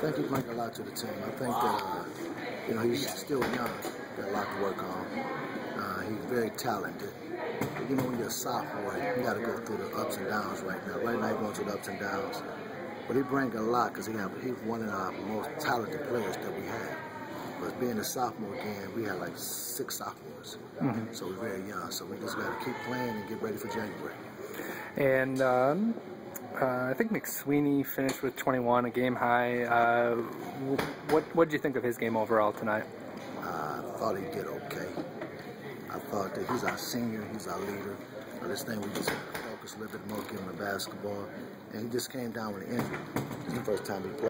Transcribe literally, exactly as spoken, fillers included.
think he brings a lot to the team. I think that, uh, you know, he's still young, got a lot to work on. Uh, he's very talented. But, you know, when you're a sophomore, you got to go through the ups and downs right now. Right now, he's going through the ups and downs. But he brings a lot because he have, he's one of our most talented players that we have. But being a sophomore again, we had like six sophomores. Mm-hmm. So we're very young. So we just got to keep playing and get ready for January. And um, uh, I think McSweeney finished with twenty-one, a game high. Uh, what what did you think of his game overall tonight? Uh, I thought he did okay. I thought that he's our senior, he's our leader. But this thing we just got to focus a little bit more, give him the basketball. And he just came down with an injury. It's the first time he played.